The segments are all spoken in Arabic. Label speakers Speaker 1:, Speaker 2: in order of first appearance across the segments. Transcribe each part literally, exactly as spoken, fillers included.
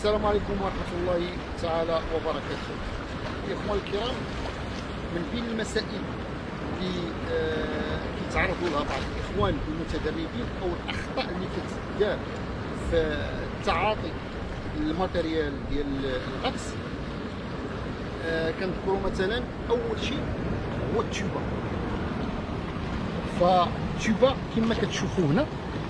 Speaker 1: السلام عليكم ورحمة الله تعالى وبركاته. الإخوان الكرام، من بين المسائل اللي آه كيتعرضوا لها بعض الإخوان المتدربين أو الأخطاء اللي كتدار في تعاطي الماتيريال ديال الغطس، آه كنذكروا مثلا أول شيء هو التوبة. فالتوبة كما كتشوفوا هنا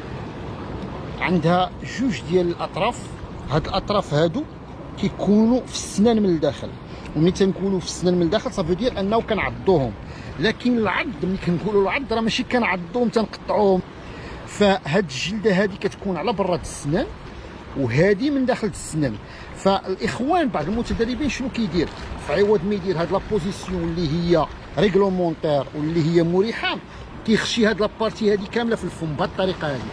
Speaker 1: عندها جوج ديال الأطراف. هاد الاطراف هادو كيكونوا في السنان من الداخل، وملي تنكونوا في السنان من الداخل صافي دير انه كنعضوهم، لكن العض ملي كنقولوا العض راه ماشي كنعضوهم تنقطعوهم. فهاد الجلده هادي كتكون على براد السنان وهادي من داخل السنان. فالاخوان بعض المتدربين شنو كيدير؟ في عوض ما يدير هاد لابوزيسيون اللي هي ريغلومونتير واللي هي مريحه، كيخشي هاد لابارتي هادي كامله في الفم بهاد الطريقه هادي،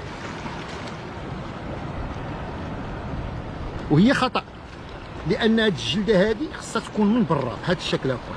Speaker 1: وهي خطأ، لأن هاد الجلدة هادي خصها تكون من برا بهاد الشكل هاكا.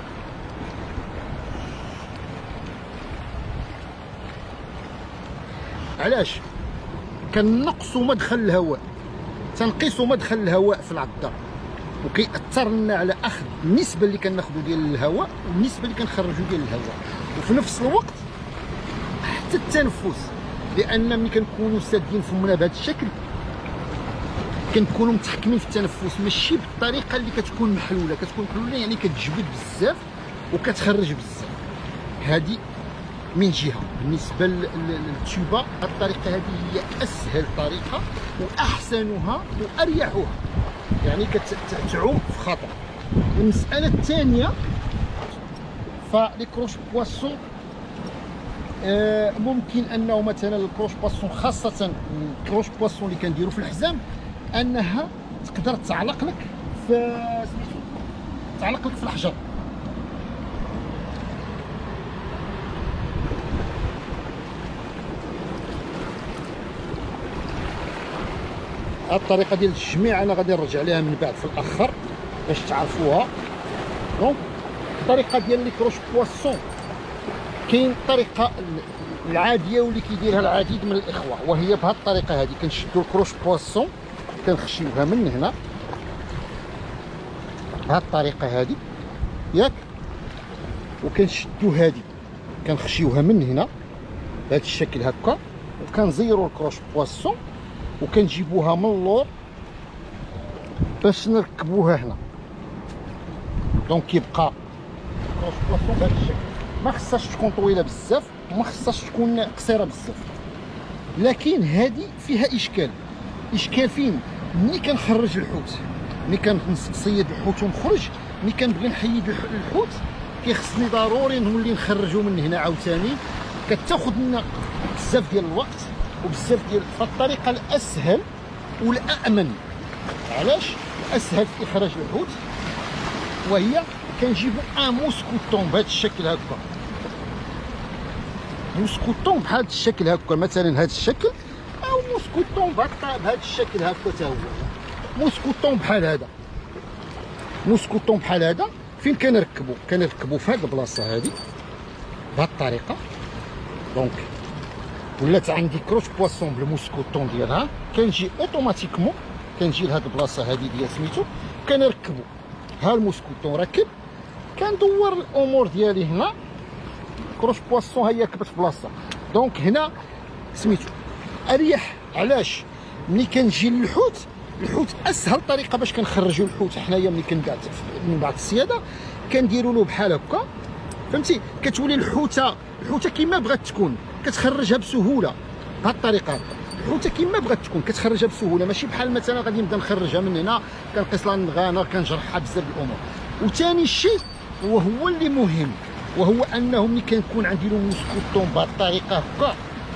Speaker 1: علاش؟ كنقصوا مدخل الهواء، تنقيسوا مدخل الهواء في العضة، وكيأثر لنا على أخذ النسبة اللي كناخذوا ديال الهواء والنسبة اللي كنخرجوا ديال الهواء، وفي نفس الوقت حتى التنفس، لأن ملي كنكونوا سادين فمنا بهذا الشكل كنكونوا متحكمين في التنفس، ماشي بالطريقه اللي كتكون محلوله. كتكون محلوله يعني كتجبد بزاف وكتخرج بزاف. هذه من جهه. بالنسبه للتوبه، الطريقه هذه هي اسهل طريقه واحسنها واريحها، يعني كتعوم في خطر. المساله الثانيه، فلي كروش بواسون آه ممكن انه مثلا الكروش بواسون، خاصه الكروش بواسون اللي كنديروا في الحزام، انها تقدر تعلق لك في سميتو تعلق لك في الحجر. هاد الطريقه ديال التجميع انا غادي نرجع ليها من بعد في الاخر باش تعرفوها. دونك الطريقه ديال لي كروش بواسون، كاين الطريقه العاديه واللي كيديرها العديد من الاخوه، وهي بهاد الطريقه هذه. كنشدوا الكروش بواسون كنخشيوها من هنا بهاد الطريقه هذه ياك، وكنشدوا هذه كنخشيوها من هنا بهذا الشكل هكا، وكنزيروا الكروش بواسون وكنجيبوها من اللور باش نركبوها هنا. دونك كيبقى الكروش بواسون بهذا الشكل. ما خصهاش تكون طويله بزاف وما خصهاش تكون قصيره بزاف، لكن هذه فيها اشكال. اشكال فين؟ ملي كنخرج الحوت، ملي كنصيد الحوت ونخرج، ملي كنبغي نحيد الحوت كيخصني ضروري نولي نخرجو من هنا عاوتاني، كتاخذ لنا بزاف ديال الوقت وبزاف ديال. فالطريقه الاسهل والامن، علاش اسهل في اخراج الحوت، وهي كنجيبو ان موسكوطون بهذا الشكل هكا. موسكوطون بهذا الشكل هكا، مثلا هذا الشكل، او موسكوطون بهذا الشكل هكا تا هو. موسكوطون بحال هذا، موسكوطون بحال هذا فين كنركبو؟ كنركبو في هذه البلاصه هذه بهذه الطريقه. دونك ولات عندي كروش بواسون بالموسكوطون ديالها، كنجي اوتوماتيكمون كنجي لهاد البلاصه هذه ديال سميتو، كنركبو ها الموسكوطون راكب، كندور الامور ديالي هنا. كروش بواسون هي ركبت في بلاصه، دونك هنا سميتو اريح. علاش؟ ملي كنجي للحوت، الحوت اسهل طريقه باش كنخرجوا الحوت حنايا ملي كنبعث من بعد الصياده، كنديروا له بحال هكا، فهمتي؟ كتولي الحوته الحوته كيما بغات تكون كتخرجها بسهوله بهذه الطريقه. الحوته كيما بغات تكون كتخرجها بسهوله، ماشي بحال مثلا غادي نبدا نخرجها من هنا كنقيس لها النغانه كنجرحها بزاف الامور. وثاني شيء وهو اللي مهم، وهو انه ملي كنكون عندي له موسكوطون بهذه الطريقه هكا،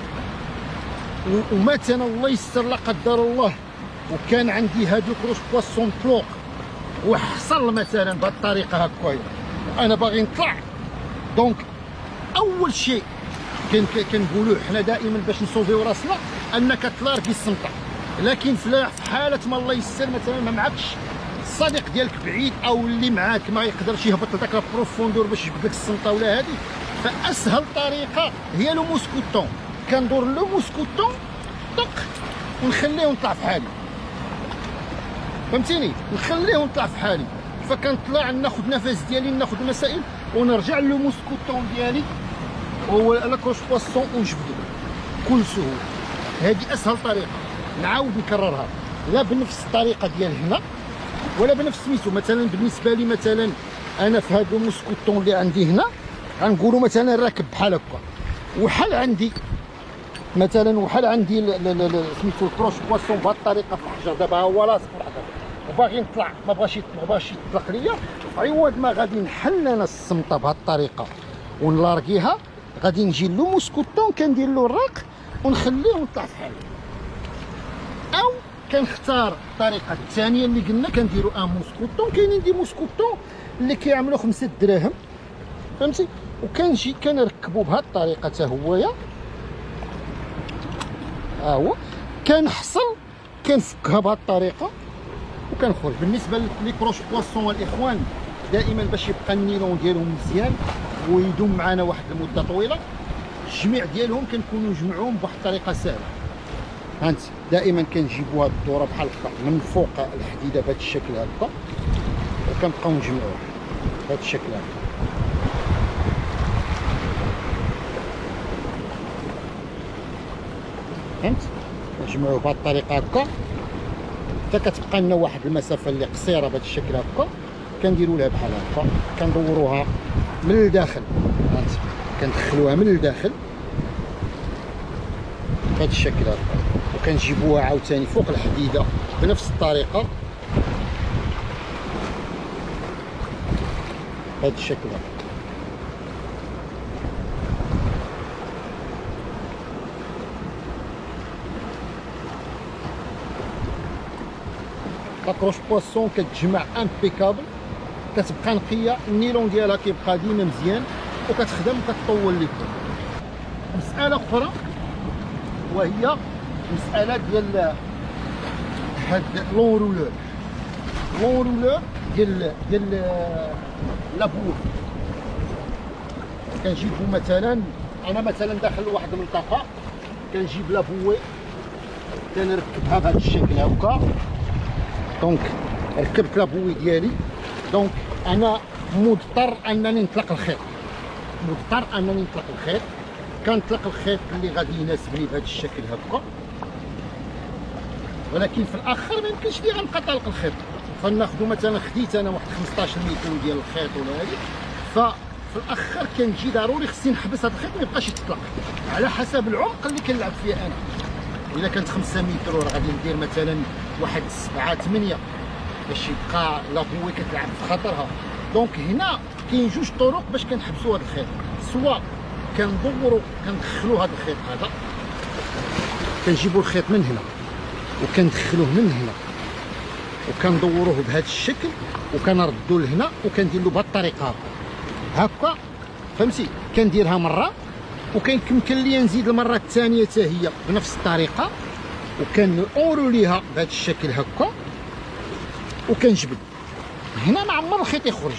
Speaker 1: ومثلا الله يستر لا قدر الله وكان عندي هادو كروش بواسون طلوق وحصل مثلا بهذه الطريقه هكايا انا باغي نطلع، دونك اول شيء كنقولوه حنا دائما باش نصوفيو راسنا انك تطلع بالسمطه. لكن في حاله ما الله يسر مثلا ما معكش الصديق ديالك بعيد او اللي معاك ما يقدرش يهبط لذاك البروفوندور باش يجبد لك السمطه ولا هذه، فاسهل طريقه هي لو موسكوطون. كندور لو موسكوطون طق ونخليه ونطلع في حالي. فهمتيني، نخليه ونطلع في حالي. فكنطلع ناخذ نفس ديالي، ناخذ المسائل ونرجع لو موسكوطون ديالي هو لاكروش بواسون ونجبدو بكل سهوله. هذه اسهل طريقه، نعاود نكررها، لا بنفس الطريقه ديال هنا ولا بنفس سميتو. مثلا بالنسبه لي مثلا انا في هذا الموسكوطون اللي عندي هنا غنقولوا مثلا راكب بحال هكا، وحال عندي مثلا وحال عندي سميتو الكروش بواسون بهذه الطريقه في الحجر. دابا هو لاصق في الحجر وباغي نطلع، ما بغاش ما بغاش يطلق ليا، عوض ما غادي نحل انا السمطه بهذه الطريقه ونلاركيها، غادي نجي له موسكوطون كندير له الرق ونخليه ونطلع في حالي. او كنختار الطريقه الثانيه اللي قلنا كنديروا ان موسكوطون. كاينين دي موسكوطون اللي كيعملوا خمسة دراهم فهمتي، وكنجي كنركبوا بهذه الطريقه حتى هويا، ها هو كنحصل كنفكها بهذه الطريقه وكنخرج. بالنسبه للكروش بواسون الاخوان دائما باش يبقى النيلون ديالهم مزيان ويدوم معنا واحد المده طويله، الجميع ديالهم كنكونوا نجمعوهم بواحد الطريقه سهله. هانت دائما كنجيبوا هاد الدوره بحال هكا من فوق الحديده بهذا الشكل هكا، وكنبقاو نجمعوها بهذا الشكل هكا. فهمت، نجمعوه بهذه الطريقه هكا حتى كتبقى لنا واحد المسافه اللي قصيره بهذا الشكل هكا. كنديروا لها بحال هكا، كندوروها من الداخل، هانت كندخلوها من الداخل بهذا الشكل هكا، وكنجيبوها عاوتاني فوق الحديده بنفس الطريقه بهذا الشكل هكا. لاكروش بواسون كتجمع امبيكابل، كتبقى نقيه، النيلون ديالها كيبقى ديما مزيان وكتخدم وكتطول لكم. مساله اخرى وهي مساله ديال هاد لونرولور. لونرولور ديال ديال لابور كنجيبو مثلا، انا مثلا داخل لواحد المنطقه كنجيب لابوي كنركبها بهذا الشكل هكا. دونك ركبت لابوي ديالي، دونك انا مضطر انني نطلق الخيط، مضطر انني نطلق الخيط. كنطلق الخيط اللي غادي يناسبني بهذا الشكل هكا، ولكن في الاخر ما يمكنش لي غنبقى طالق الخيط. فناخذوا مثلا خديت انا واحد خمسطاش متر ديال الخيط ولا هذه، ففي الاخر كنجي ضروري خصني نحبس هذا الخيط ما يبقاش يتطلق على حسب العمق اللي كنلعب فيه انا. الا كانت خمسة متر راه غادي ندير مثلا واحد سبعة ثمانية باش يبقى لابوي كتلعب في خاطرها. دونك هنا كاين جوج طرق باش كنحبسوا هذا الخيط، سواء كندوروا كندخلوا هذا الخيط هذا، كنجيبوا الخيط من هنا وكندخلوه من هنا وكندوروه بهذا الشكل وكنردوا لهنا وكندير له بهذه الطريقه هكا. فهمتي، كنديرها مره وكاين يمكن لي نزيد المره الثانيه حتى هي بنفس الطريقه، وكنوروليها بهذا الشكل هكا وكنجبد هنا. ما عمر الخيط يخرج،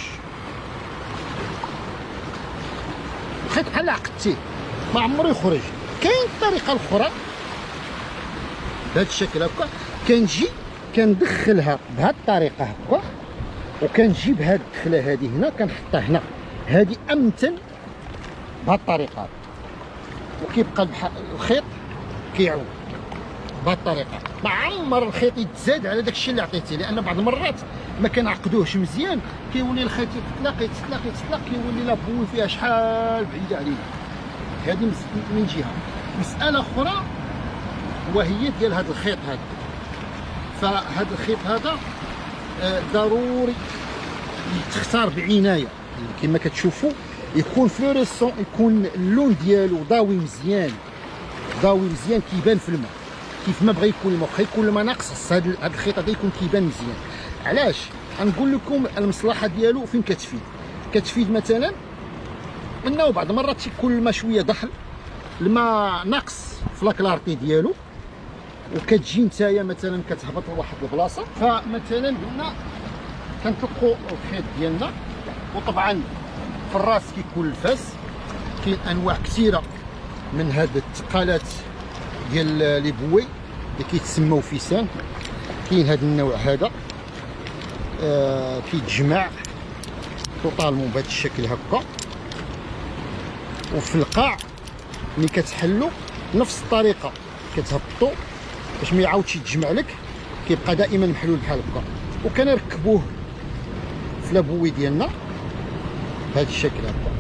Speaker 1: الخيط بحال عقدتيه ما عمرو يخرج. كاين الطريقه الاخرى بهذا الشكل هكا، كنجي كندخلها بهذه الطريقه هكا وكنجيب هذه الدخله هذه هنا كنحطها هنا، هذه امتن بهذه الطريقه، وكيبقى الخيط كيعوم بهذه الطريقه. ما عمر الخيط يتزاد على داك الشيء اللي عطيتيه، لان بعض المرات ما كنعقدوهش مزيان كيولي الخيط يتطلق يتطلق يتطلق كيولي لابوي فيها شحال بعيده علينا. هذه من جهه. مساله اخرى وهي ديال هذا الخيط هذا. فهذا الخيط هذا ضروري يتختار بعنايه، كما كتشوفوا يكون فلوريسون، يكون اللون ديالو ضاوي مزيان، ضاوي مزيان كيبان في الماء كيف ما بغى يكون الماء. واخا يكون الماء ناقص، هذا الخيط هذا يكون كيبان مزيان. علاش؟ غنقول لكم المصلحه ديالو فين كتفيد. كتفيد مثلا انه بعض المرات تيكون الماء شويه ضحل، الماء ناقص في لاكلارتي ديالو، وكتجي نتايا مثلا كتهبط لواحد البلاصه، فمثلا قلنا كنطلقوا الخيط ديالنا. وطبعا في الراس كيكون الفاس، كاين انواع كثيره من هاد الثقالات ديال لي بوي اللي كيتسموا فيسان. كاين هذا النوع هذا آه كيتجمع توتالمون بهذا الشكل هكا. وفي القاع ملي كتحلو نفس الطريقه كتهبطو باش ما يعاودش يتجمع لك، كيبقى دائما محلول بحال هكا. وكنركبوه في لابوي ديالنا بهذا الشكل هكا.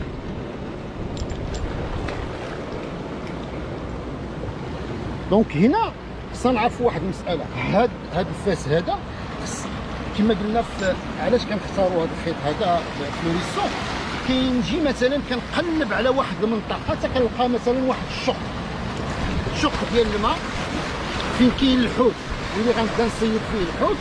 Speaker 1: دونك هنا خصنا نعرفوا واحد المساله، هاد هاد الفاس هذا كما قلنا في علاش كنختاروا هذا الخيط هذا فلوريسون. كينجي مثلا كنقلب على واحد المنطقه حتى كنلقى مثلا واحد الشق الشق ديال الماء فين كاين الحوت اللي غنبدا نصيد فيه الحوت،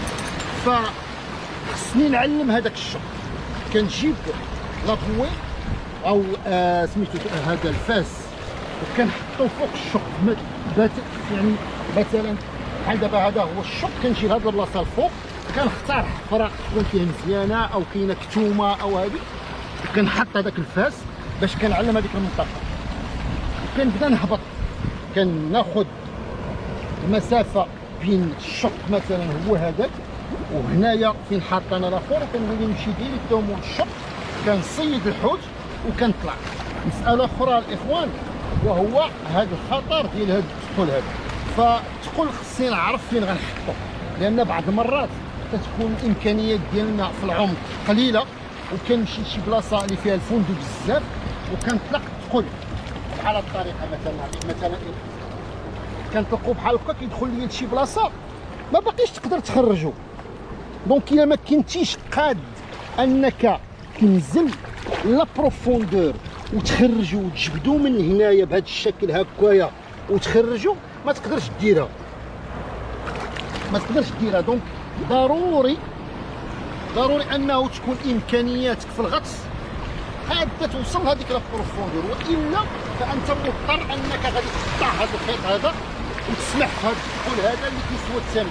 Speaker 1: فخصني نعلم هذاك الشق. كنجيب لابوي او آه سميتو هذا الفاس وكنحطو فوق الشق يعني مثلا بحال دابا هذا هو الشق. كنجي لهاد البلاصه الفوق كنختار حفره تكون فيها مزيانه او كاينه كتومه او هذه، وكنحط هذاك الفاس باش كنعلم هذيك المنطقه. وكنبدا نهبط، كناخذ المسافه بين الشق مثلا هو هذاك وهنايا فين حاط انا الاخر، وكنولي نمشي ديريكتومون للشق كنصيد الحوت وكنطلع. مساله اخرى الاخوان وهو هذا الخطر ديال هذا الثقل هذا. فالثقل خصني نعرف فين غنحطو، لان بعض المرات كتكون الامكانيات ديالنا في العمق قليله وكنمشي لشي بلاصه اللي فيها الفندق بزاف وكنطلق الثقل بحال هاد الطريقه. مثلا مثلا كنطلقو بحال هكا كيدخل ليا لشي بلاصه ما باقيش تقدر تخرجو. دونك الا ما كنتيش قاد انك تنزل لا بروفوندور وتخرجو وتجبدو من هنايا بهذا الشكل هكايا وتخرجو، ما تقدرش ديرها ما تقدرش ديرها. دونك ضروري ضروري انه تكون امكانياتك في الغطس قاده توصل هذيك لا بروفوندور، والا فانت مضطر انك غادي تقطع هذا الخيط هذا وتسمح في هذا الثقل هذا اللي كيسوى الثمن.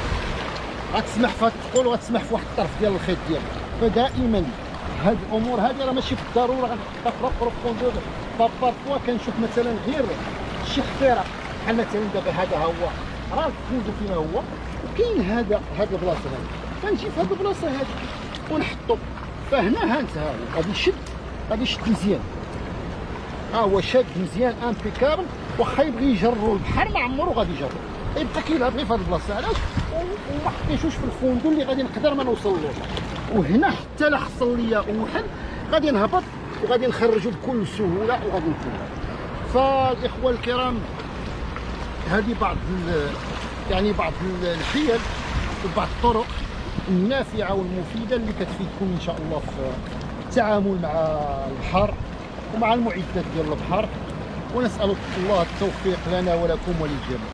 Speaker 1: غتسمح في هذا الثقل وغتسمح في واحد الطرف ديال الخيط ديالك. فدائما هاد الامور هذه راه ماشي بالضروره غنحطها في لا بروفوندور. بابارفوا كنشوف مثلا غير شي خفيره بحال مثلا دابا هذا هو راه الفندق فينا هو وكاين هذا هاد البلاصه هذه، كنجي في هاد البلاصه هذه ونحطو. فهنا ها انت ها غادي يشد غادي يشد مزيان، ها هو شاد مزيان امبيكابل. واخا يبغي يجرو البحر ما عمرو غادي يجرو، يبقى كيلعب غير في هاد البلاصه. علاش؟ وما حطيتوش في الفندق اللي غادي نقدر ما نوصلوش. وهنا حتى لا حصل ليا وحل غادي نهبط وغادي نخرجو بكل سهوله وغادي نكمل. فالاخوه الكرام هذه بعض يعني بعض الحيل وبعض الطرق النافعه والمفيده اللي كتفيدكم ان شاء الله في التعامل مع البحر ومع المعدات ديال البحر. ونسال الله التوفيق لنا ولكم وللجميع.